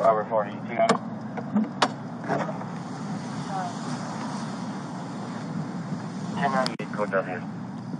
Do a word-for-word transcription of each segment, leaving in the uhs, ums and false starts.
Over forty, you got it? ten ninety-eight, code down here.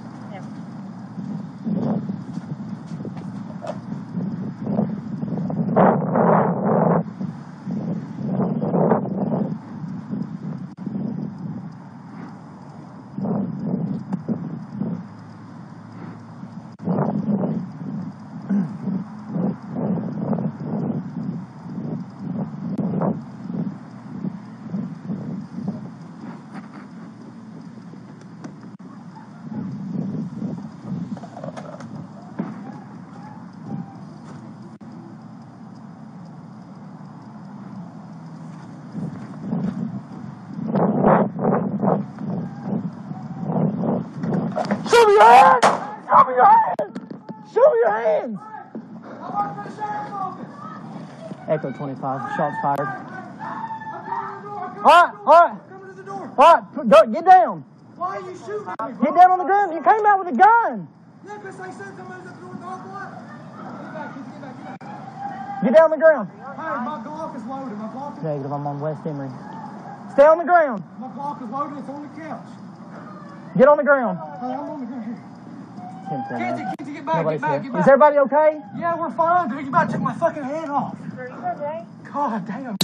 Show me your hands! Show me your hands! Show me your hands! Echo twenty-five, shots fired. Alright, alright. Alright, go, get down. Why are you shooting at me, bro? Get down on the ground. You came out with a gun. Yeah, because they said somebody's at the door with a dog. Get back, get back, get back. Get down on the ground. Hey, my Glock is loaded. My Glock is Negative, I'm on West Emory. Stay on the ground. My Glock is loaded. It's on the couch. Get on the ground. Hey, I'm on the ground here. Kenzie, Kenzie, Kenzie, get back, Nobody's get back, here. get back. Is everybody okay? Yeah, we're fine, dude. You about to take my fucking head off. Are you okay? God damn.